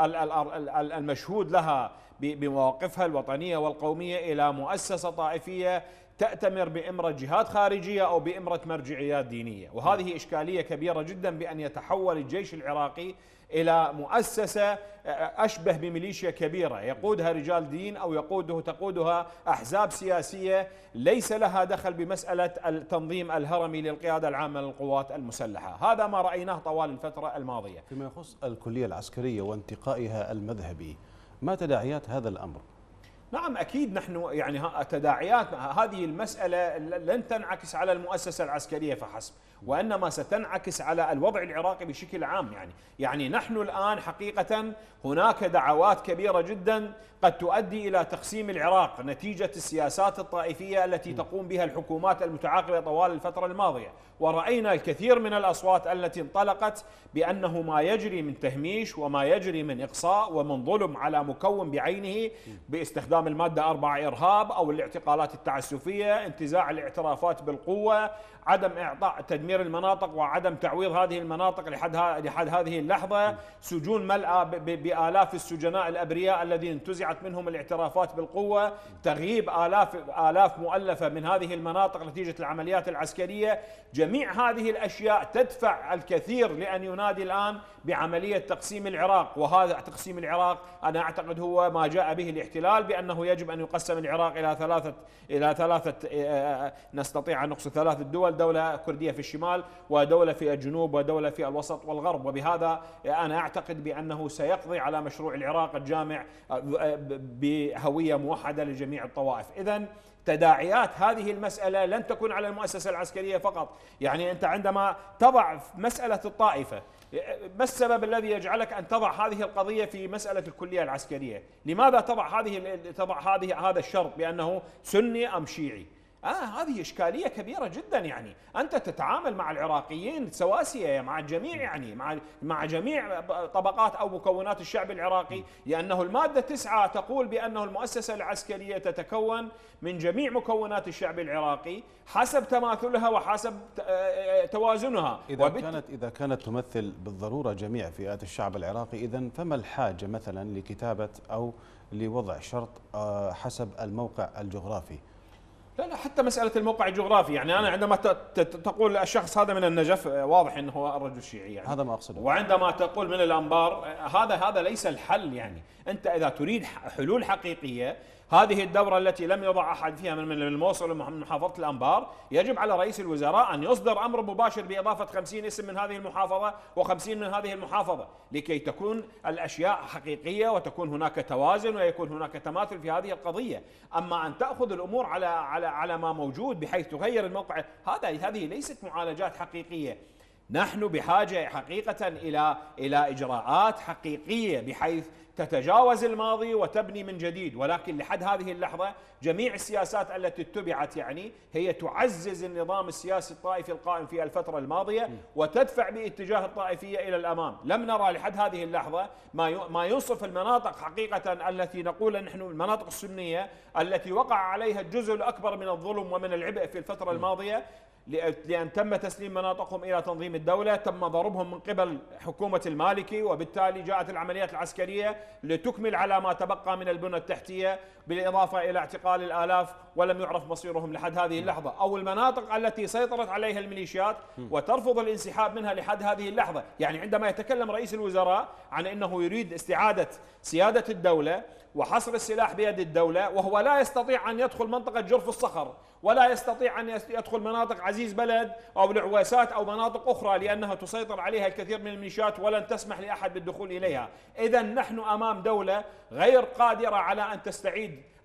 المشهود لها بمواقفها الوطنية والقومية إلى مؤسسة طائفية تأتمر بإمرة جهات خارجية أو بإمرة مرجعيات دينية. وهذه إشكالية كبيرة جدا بأن يتحول الجيش العراقي إلى مؤسسة أشبه بميليشيا كبيرة يقودها رجال دين أو تقودها أحزاب سياسية ليس لها دخل بمسألة التنظيم الهرمي للقيادة العامة للقوات المسلحة. هذا ما رأيناه طوال الفترة الماضية. فيما يخص الكلية العسكرية وانتقائها المذهبي، ما تداعيات هذا الأمر؟ نعم أكيد، نحن يعني تداعيات هذه المسألة لن تنعكس على المؤسسة العسكرية فحسب، وإنما ستنعكس على الوضع العراقي بشكل عام. يعني نحن الآن حقيقة هناك دعوات كبيرة جدا قد تؤدي إلى تقسيم العراق نتيجة السياسات الطائفية التي تقوم بها الحكومات المتعاقبة طوال الفترة الماضية. ورأينا الكثير من الأصوات التي انطلقت بأنه ما يجري من تهميش وما يجري من إقصاء ومن ظلم على مكون بعينه باستخدام المادة 4 إرهاب أو الاعتقالات التعسفية، انتزاع الاعترافات بالقوة، عدم إعطاء تدمير المناطق وعدم تعويض هذه المناطق لحد هذه اللحظة، سجون ملأى بآلاف السجناء الأبرياء الذين انتزعت منهم الاعترافات بالقوة، تغييب آلاف مؤلفة من هذه المناطق نتيجة العمليات العسكرية. جميع هذه الأشياء تدفع الكثير لأن ينادي الآن بعملية تقسيم العراق. وهذا تقسيم العراق أنا أعتقد هو ما جاء به الاحتلال، بأنه يجب أن يقسم العراق إلى ثلاثة نستطيع أن نقصد 3 دول، دولة كردية في الشمال ودولة في الجنوب ودولة في الوسط والغرب. وبهذا أنا أعتقد بأنه سيقضي على مشروع العراق الجامع بهوية موحدة لجميع الطوائف. إذن تداعيات هذه المسألة لن تكون على المؤسسة العسكرية فقط. يعني أنت عندما تضع مسألة الطائفة، ما السبب الذي يجعلك أن تضع هذه القضية في مسألة الكلية العسكرية؟ لماذا تضع هذا الشرط بأنه سني أم شيعي؟ هذه إشكالية كبيرة جدا. يعني أنت تتعامل مع العراقيين سواسية، مع الجميع، يعني مع جميع طبقات أو مكونات الشعب العراقي، لأنه المادة 9 تقول بأنه المؤسسة العسكرية تتكون من جميع مكونات الشعب العراقي حسب تماثلها وحسب توازنها. إذا كانت تمثل بالضرورة جميع فئات الشعب العراقي، إذن فما الحاجة مثلا لكتابة أو لوضع شرط حسب الموقع الجغرافي؟ لا حتى مسألة الموقع الجغرافي، يعني أنا عندما تقول الشخص هذا من النجف واضح أنه هو الرجل الشيعي، يعني هذا ما أقصده. وعندما تقول من الأنبار هذا ليس الحل. يعني أنت إذا تريد حلول حقيقية، هذه الدورة التي لم يضع أحد فيها من الموصل ومن محافظة الأنبار، يجب على رئيس الوزراء أن يصدر أمر مباشر بإضافة 50 اسم من هذه المحافظة و50 من هذه المحافظة، لكي تكون الأشياء حقيقية وتكون هناك توازن ويكون هناك تماثل في هذه القضية. أما أن تأخذ الأمور على ما موجود بحيث تغير الموقع، هذه ليست معالجات حقيقية. نحن بحاجة حقيقة إلى إجراءات حقيقية بحيث تتجاوز الماضي وتبني من جديد. ولكن لحد هذه اللحظة جميع السياسات التي اتبعت يعني هي تعزز النظام السياسي الطائفي القائم في الفترة الماضية وتدفع باتجاه الطائفية إلى الأمام. لم نرى لحد هذه اللحظة ما يوصف المناطق حقيقة التي نقول نحن المناطق السنية التي وقع عليها الجزء الأكبر من الظلم ومن العبء في الفترة الماضية، لأن تم تسليم مناطقهم إلى تنظيم الدولة، تم ضربهم من قبل حكومة المالكي، وبالتالي جاءت العمليات العسكرية لتكمل على ما تبقى من البنى التحتية، بالإضافة إلى اعتقال الآلاف ولم يعرف مصيرهم لحد هذه اللحظة، أو المناطق التي سيطرت عليها الميليشيات وترفض الانسحاب منها لحد هذه اللحظة. يعني عندما يتكلم رئيس الوزراء عن أنه يريد استعادة سيادة الدولة وحصر السلاح بيد الدولة، وهو لا يستطيع أن يدخل منطقة جرف الصخر ولا يستطيع أن يدخل مناطق عزيز بلد أو العويسات أو مناطق أخرى لأنها تسيطر عليها الكثير من الميليشيات ولن تسمح لأحد بالدخول إليها. إذن نحن أمام دولة غير قادرة على أن تستعيد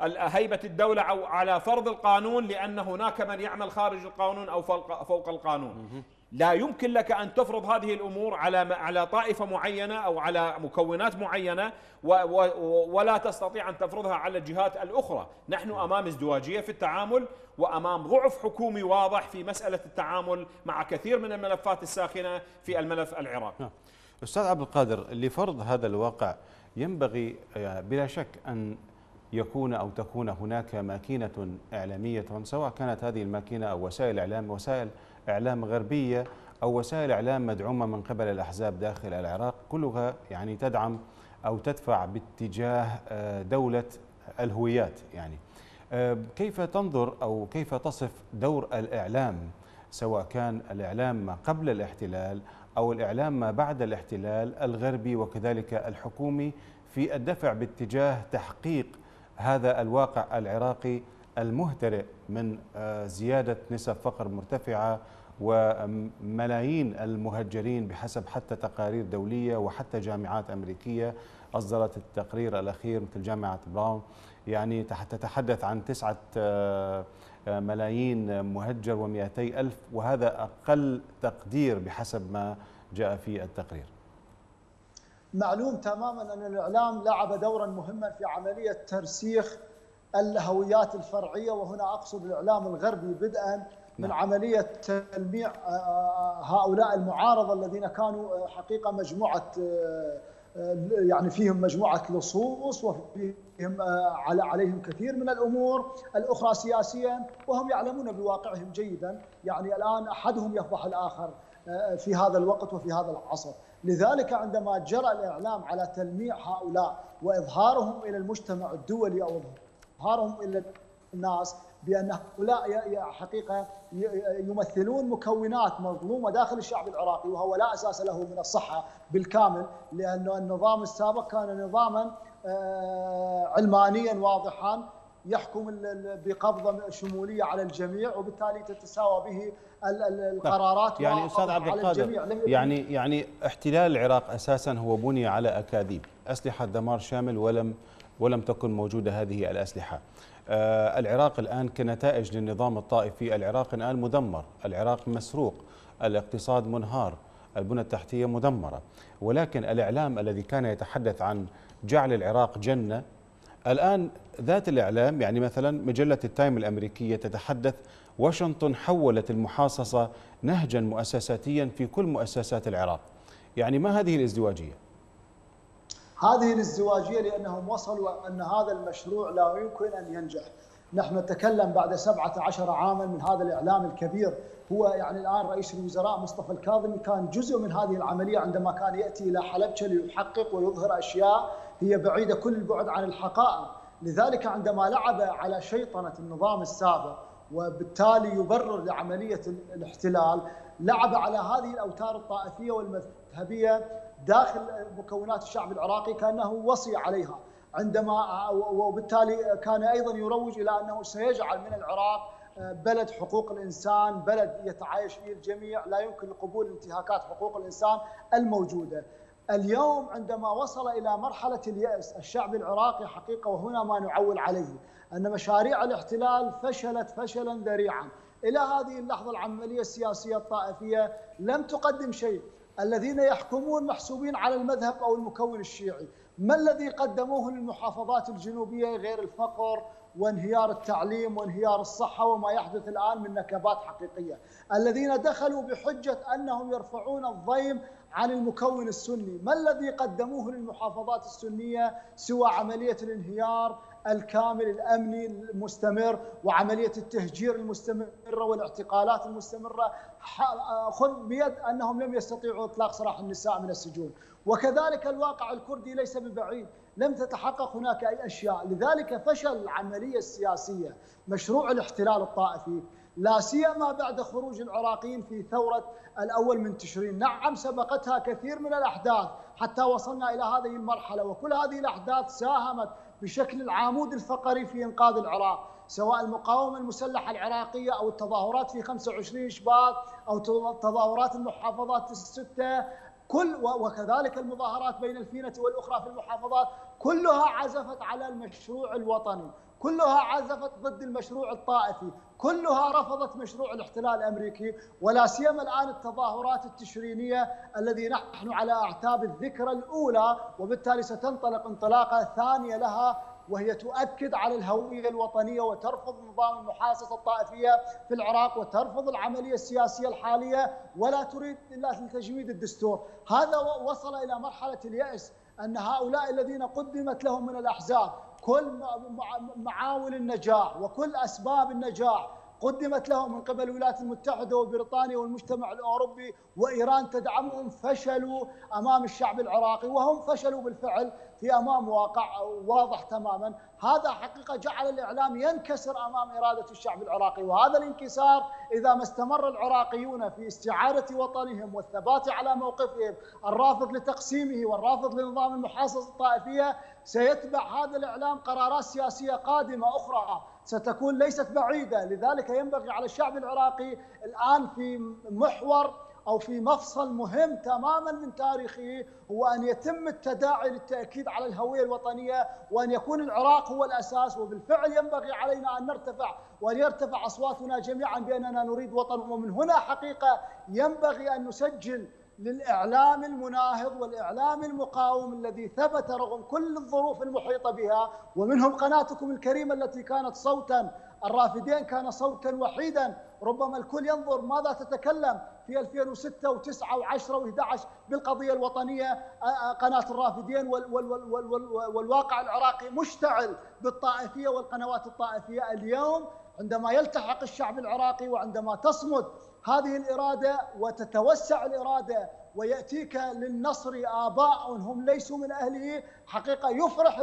هيبة الدولة أو على فرض القانون، لأن هناك من يعمل خارج القانون أو فوق القانون. لا يمكن لك أن تفرض هذه الأمور على طائفة معينة أو على مكونات معينة ولا تستطيع أن تفرضها على الجهات الأخرى. نحن أمام ازدواجية في التعامل، وأمام ضعف حكومي واضح في مسألة التعامل مع كثير من الملفات الساخنة في الملف العراقي. أستاذ عبد القادر، لفرض هذا الواقع ينبغي بلا شك أن يكون أو تكون هناك ماكينة إعلامية، سواء كانت هذه الماكينة أو وسائل إعلام غربية أو وسائل إعلام مدعومة من قبل الأحزاب داخل العراق، كلها يعني تدعم أو تدفع باتجاه دولة الهويات. يعني كيف تنظر أو كيف تصف دور الإعلام، سواء كان الإعلام ما قبل الاحتلال أو الإعلام ما بعد الاحتلال الغربي وكذلك الحكومي، في الدفع باتجاه تحقيق هذا الواقع العراقي المهترئ من زيادة نسب فقر مرتفعة وملايين المهجرين بحسب حتى تقارير دولية وحتى جامعات أمريكية أصدرت التقرير الأخير مثل جامعة براون، يعني تتحدث عن 9 ملايين مهجر و200 ألف، وهذا أقل تقدير بحسب ما جاء في التقرير. معلوم تماما أن الإعلام لعب دورا مهما في عملية ترسيخ الهويات الفرعية، وهنا أقصد الإعلام الغربي، بدءا من عملية تلميع هؤلاء المعارضة الذين كانوا حقيقة مجموعة، يعني فيهم مجموعة لصوص وفيهم عليهم كثير من الأمور الأخرى سياسيا، وهم يعلمون بواقعهم جيدا. يعني الآن أحدهم يفضح الآخر في هذا الوقت وفي هذا العصر. لذلك عندما جرى الإعلام على تلميع هؤلاء وإظهارهم إلى المجتمع الدولي أو إظهارهم إلى الناس بأن هؤلاء حقيقة يمثلون مكونات مظلومة داخل الشعب العراقي، وهو لا أساس له من الصحة بالكامل، لأن النظام السابق كان نظاما علمانيا واضحا يحكم بقبضة شمولية على الجميع، وبالتالي تتساوى به القرارات. يعني أستاذ عبد القادر، يعني احتلال العراق أساسا هو بني على أكاذيب، أسلحة دمار شامل، ولم تكن موجودة هذه الأسلحة. العراق الآن كنتائج للنظام الطائفي، العراق الآن مدمر، العراق مسروق، الاقتصاد منهار، البنى التحتية مدمرة، ولكن الإعلام الذي كان يتحدث عن جعل العراق جنة، الآن ذات الإعلام، يعني مثلا مجلة التايم الأمريكية تتحدث واشنطن حولت المحاصصة نهجا مؤسساتيا في كل مؤسسات العراق. يعني ما هذه الازدواجية؟ هذه الازدواجية لأنهم وصلوا أن هذا المشروع لا يمكن أن ينجح. نحن نتكلم بعد 17 عاما من هذا الإعلام الكبير. هو يعني الآن رئيس الوزراء مصطفى الكاظمي كان جزء من هذه العملية عندما كان يأتي إلى حلبشة ليحقق ويظهر أشياء هي بعيدة كل البعد عن الحقائق. لذلك عندما لعب على شيطنة النظام السابق وبالتالي يبرر لعملية الاحتلال، لعب على هذه الأوتار الطائفية والمذهبية داخل مكونات الشعب العراقي كأنه وصي عليها، وبالتالي كان أيضا يروج إلى أنه سيجعل من العراق بلد حقوق الإنسان، بلد يتعايش فيه الجميع، لا يمكن قبول انتهاكات حقوق الإنسان الموجودة. اليوم عندما وصل إلى مرحلة اليأس الشعب العراقي حقيقة، وهنا ما نعول عليه، أن مشاريع الاحتلال فشلت فشلا ذريعا. إلى هذه اللحظة العملية السياسية الطائفية لم تقدم شيء. الذين يحكمون محسوبين على المذهب أو المكون الشيعي. ما الذي قدموه للمحافظات الجنوبية غير الفقر وانهيار التعليم وانهيار الصحة وما يحدث الآن من نكبات حقيقية؟ الذين دخلوا بحجة أنهم يرفعون الضيم عن المكون السني، ما الذي قدموه للمحافظات السنية سوى عملية الانهيار الكامل الأمني المستمر وعملية التهجير المستمرة والاعتقالات المستمرة؟ خذ بيد أنهم لم يستطيعوا إطلاق سراح النساء من السجون. وكذلك الواقع الكردي ليس ببعيد، لم تتحقق هناك أي أشياء. لذلك فشل العملية السياسية، مشروع الاحتلال الطائفي، لا سيما بعد خروج العراقيين في ثورة الأول من تشرين. نعم سبقتها كثير من الأحداث حتى وصلنا إلى هذه المرحلة، وكل هذه الأحداث ساهمت بشكل العامود الفقري في إنقاذ العراق، سواء المقاومة المسلحة العراقية أو التظاهرات في 25 شباط أو تظاهرات المحافظات الستة، وكذلك المظاهرات بين الفينة والأخرى في المحافظات، كلها عزفت على المشروع الوطني، كلها عزفت ضد المشروع الطائفي، كلها رفضت مشروع الاحتلال الأمريكي، ولا سيما الآن التظاهرات التشرينية الذي نحن على أعتاب الذكرى الأولى، وبالتالي ستنطلق انطلاقة ثانية لها، وهي تؤكد على الهوية الوطنية وترفض نظام المحاصصة الطائفية في العراق وترفض العملية السياسية الحالية ولا تريد إلا تجميد الدستور. هذا وصل إلى مرحلة اليأس، أن هؤلاء الذين قدمت لهم من الأحزاب كل معاول النجاح وكل أسباب النجاح قدمت لهم من قبل الولايات المتحدة وبريطانيا والمجتمع الأوروبي وإيران تدعمهم، فشلوا أمام الشعب العراقي، وهم فشلوا بالفعل في أمام واقع واضح تماما. هذا حقيقة جعل الإعلام ينكسر أمام إرادة الشعب العراقي، وهذا الانكسار إذا ما استمر العراقيون في استعادة وطنهم والثبات على موقفهم الرافض لتقسيمه والرافض لنظام المحاصصة الطائفية، سيتبع هذا الإعلام قرارات سياسية قادمة أخرى ستكون ليست بعيدة. لذلك ينبغي على الشعب العراقي الآن في محور أو في مفصل مهم تماما من تاريخه، هو أن يتم التداعي للتأكيد على الهوية الوطنية، وأن يكون العراق هو الأساس. وبالفعل ينبغي علينا أن نرتفع وأن يرتفع أصواتنا جميعا بأننا نريد وطن. ومن هنا حقيقة ينبغي أن نسجل للإعلام المناهض والإعلام المقاوم الذي ثبت رغم كل الظروف المحيطة بها، ومنهم قناتكم الكريمة التي كانت صوتا، الرافدين كان صوتا وحيدا، ربما الكل ينظر ماذا تتكلم في 2006 و9 و10 و11 بالقضية الوطنية. قناة الرافدين والواقع العراقي مشتعل بالطائفية والقنوات الطائفية. اليوم عندما يلتحق الشعب العراقي وعندما تصمد هذه الإرادة وتتوسع الإرادة ويأتيك للنصر آباء هم ليسوا من أهله، حقيقة يفرح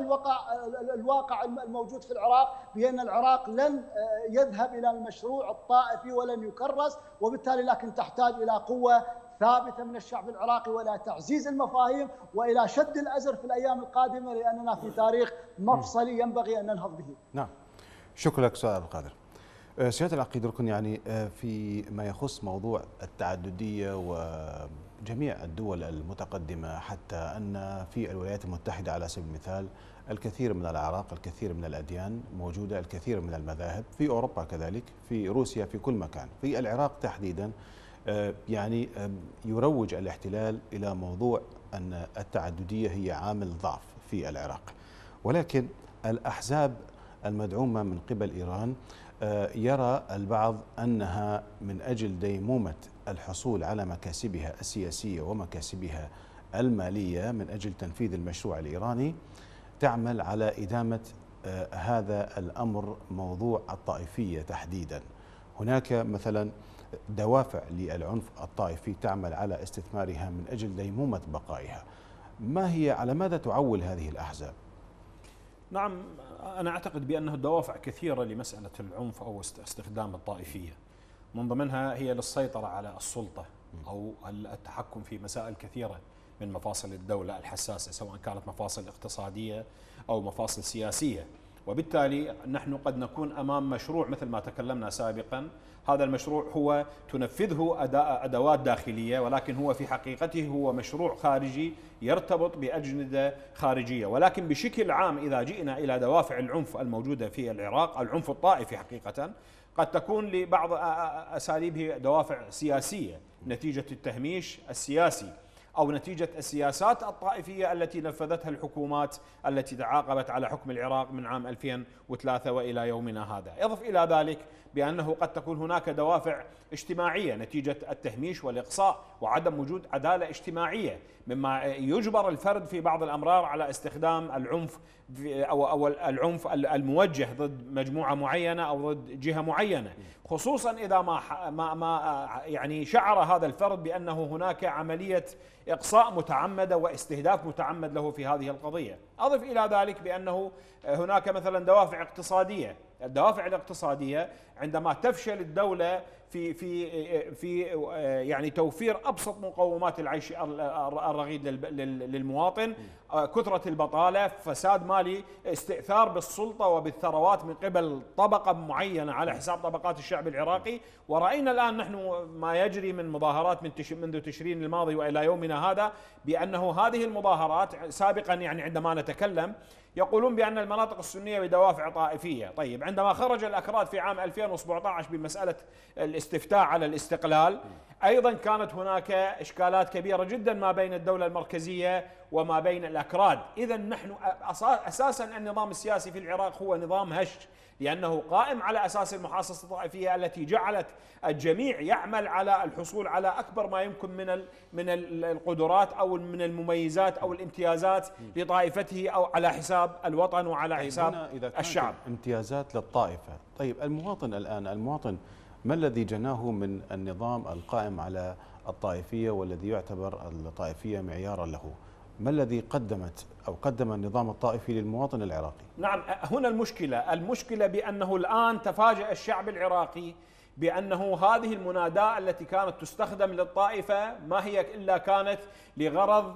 الواقع الموجود في العراق بأن العراق لن يذهب إلى المشروع الطائفي ولن يكرس، وبالتالي لكن تحتاج إلى قوة ثابتة من الشعب العراقي وإلى تعزيز المفاهيم وإلى شد الأزر في الأيام القادمة، لأننا في تاريخ مفصلي ينبغي أن ننهض به. نعم، شكرا لك أستاذ عبد القادر. سيادة العقيد ركن، يعني في ما يخص موضوع التعددية وجميع الدول المتقدمة، حتى أن في الولايات المتحدة على سبيل المثال الكثير من الأعراق، الكثير من الأديان موجودة، الكثير من المذاهب، في أوروبا كذلك، في روسيا، في كل مكان. في العراق تحديدا يعني يروج الاحتلال إلى موضوع أن التعددية هي عامل ضعف في العراق، ولكن الأحزاب المدعومة من قبل إيران يرى البعض أنها من أجل ديمومة الحصول على مكاسبها السياسية ومكاسبها المالية من أجل تنفيذ المشروع الإيراني تعمل على إدامة هذا الأمر، موضوع الطائفية تحديدا. هناك مثلا دوافع للعنف الطائفي تعمل على استثمارها من أجل ديمومة بقائها. ما هي، على ماذا تعول هذه الأحزاب؟ نعم، أنا أعتقد بأنه دوافع كثيرة لمسألة العنف أو استخدام الطائفية، من ضمنها هي للسيطرة على السلطة أو التحكم في مسائل كثيرة من مفاصل الدولة الحساسة، سواء كانت مفاصل اقتصادية أو مفاصل سياسية. وبالتالي نحن قد نكون أمام مشروع مثل ما تكلمنا سابقا، هذا المشروع هو تنفذه أدوات داخلية، ولكن هو في حقيقته هو مشروع خارجي يرتبط بأجندة خارجية. ولكن بشكل عام إذا جئنا إلى دوافع العنف الموجودة في العراق، العنف الطائفي حقيقة قد تكون لبعض أساليبه دوافع سياسية نتيجة التهميش السياسي أو نتيجة السياسات الطائفية التي نفذتها الحكومات التي تعاقبت على حكم العراق من عام 2003 وإلى يومنا هذا. يضف إلى ذلك بأنه قد تكون هناك دوافع اجتماعية نتيجة التهميش والإقصاء وعدم وجود عدالة اجتماعية، مما يجبر الفرد في بعض الأمرار على استخدام العنف أو العنف الموجه ضد مجموعة معينة أو ضد جهة معينة، خصوصا إذا ما يعني شعر هذا الفرد بأنه هناك عملية إقصاء متعمدة واستهداف متعمد له في هذه القضية. أضف إلى ذلك بأنه هناك مثلا دوافع اقتصادية. الدوافع الاقتصادية عندما تفشل الدولة في يعني توفير ابسط مقومات العيش الرغيد للمواطن، كثرة البطالة، فساد مالي، استئثار بالسلطة وبالثروات من قبل طبقة معينة على حساب طبقات الشعب العراقي. ورأينا الآن نحن ما يجري من مظاهرات منذ تشرين الماضي وإلى يومنا هذا، بأنه هذه المظاهرات سابقا يعني عندما نتكلم يقولون بأن المناطق السنية بدوافع طائفية. طيب عندما خرج الأكراد في عام 2017 بمسألة الاستفتاء على الاستقلال، أيضا كانت هناك إشكالات كبيرة جدا ما بين الدولة المركزية وما بين الأكراد. إذا نحن أساسا النظام السياسي في العراق هو نظام هش، لأنه قائم على أساس المحاصصة الطائفية التي جعلت الجميع يعمل على الحصول على أكبر ما يمكن من القدرات أو من المميزات أو الامتيازات لطائفته أو على حساب الوطن وعلى حساب الشعب. امتيازات للطائفة. طيب المواطن ما الذي جناه من النظام القائم على الطائفية والذي يعتبر الطائفية معيارا له؟ ما الذي قدم النظام الطائفي للمواطن العراقي؟ نعم، هنا المشكلة بأنه الآن تفاجأ الشعب العراقي بأنه هذه المناداة التي كانت تستخدم للطائفة ما هي إلا كانت لغرض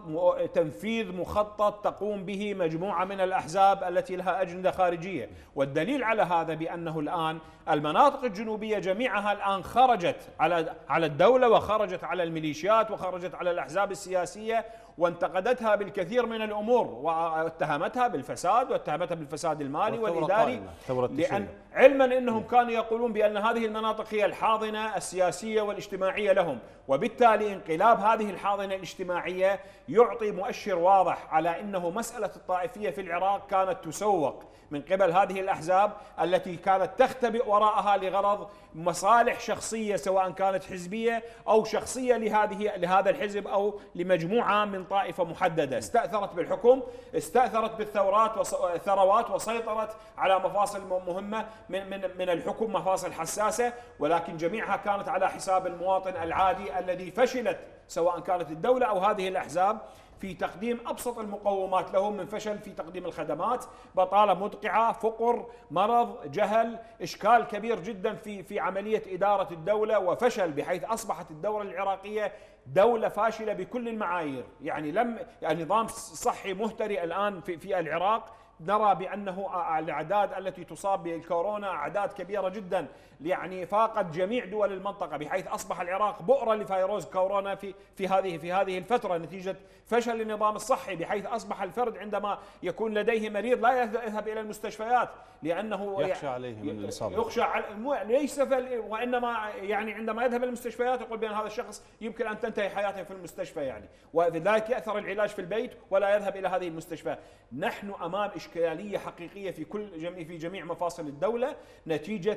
تنفيذ مخطط تقوم به مجموعة من الأحزاب التي لها أجندة خارجية. والدليل على هذا بأنه الآن المناطق الجنوبية جميعها الآن خرجت على الدولة وخرجت على الميليشيات وخرجت على الأحزاب السياسية وانتقدتها بالكثير من الأمور واتهمتها بالفساد واتهمتها بالفساد المالي والإداري، لأن علما أنهم كانوا يقولون بأن هذه المناطق هي الحاضنة السياسية والاجتماعية لهم، وبالتالي انقلاب هذه الحاضنة الاجتماعية يعطي مؤشر واضح على أنه مسألة الطائفية في العراق كانت تسوق من قبل هذه الأحزاب التي كانت تختبئ وراءها لغرض مصالح شخصية، سواء كانت حزبية أو شخصية لهذا الحزب أو لمجموعة من طائفة محددة. استأثرت بالحكم، استأثرت بالثورات والثروات، وسيطرت على مفاصل مهمة من الحكم، مفاصل حساسة، ولكن جميعها كانت على حساب المواطن العادي الذي فشلت سواء كانت الدولة أو هذه الأحزاب في تقديم أبسط المقومات لهم، من فشل في تقديم الخدمات، بطالة مدقعة، فقر، مرض، جهل، إشكال كبير جدا في عملية إدارة الدولة، وفشل بحيث أصبحت الدولة العراقية دولة فاشلة بكل المعايير. يعني النظام الصحي مهترئ الآن في العراق. نرى بأنه الأعداد التي تصاب بالكورونا أعداد كبيرة جدا، يعني فاقت جميع دول المنطقة، بحيث أصبح العراق بؤرة لفيروس كورونا في هذه الفترة نتيجة فشل النظام الصحي، بحيث أصبح الفرد عندما يكون لديه مريض لا يذهب إلى المستشفيات لأنه يخشى عليه من الإصابة، يخشى ليس وإنما يعني عندما يذهب إلى المستشفيات يقول بأن هذا الشخص يمكن أن تنتهي حياته في المستشفى، يعني ولذلك يأثر العلاج في البيت ولا يذهب إلى هذه المستشفى. نحن أمام إشكالية حقيقية في جميع مفاصل الدولة نتيجة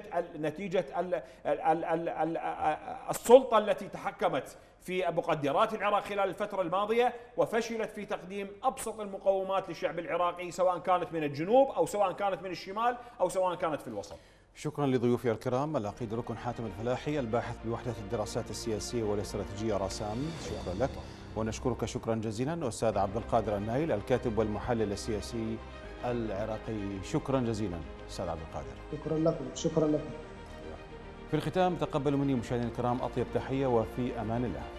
السلطة التي تحكمت في مقدرات العراق خلال الفترة الماضية وفشلت في تقديم أبسط المقومات للشعب العراقي، سواء كانت من الجنوب أو سواء كانت من الشمال أو سواء كانت في الوسط. شكرا لضيوفي الكرام، العقيد ركن حاتم الفلاحي الباحث بوحدة الدراسات السياسية والاستراتيجية راسام، شكرا لك. ونشكرك شكرا جزيلا أستاذ عبد القادر النايل الكاتب والمحلل السياسي العراقي، شكرا جزيلا أستاذ عبد القادر. شكرا لكم. في الختام تقبلوا مني مشاهدينا الكرام أطيب تحية وفي أمان الله.